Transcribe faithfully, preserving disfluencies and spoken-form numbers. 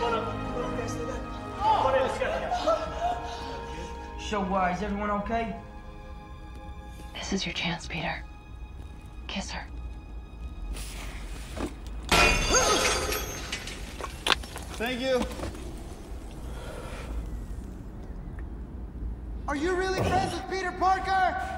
So, uh, is everyone okay? This is your chance, Peter. Kiss her. Thank you. Are you really friends with Peter Parker?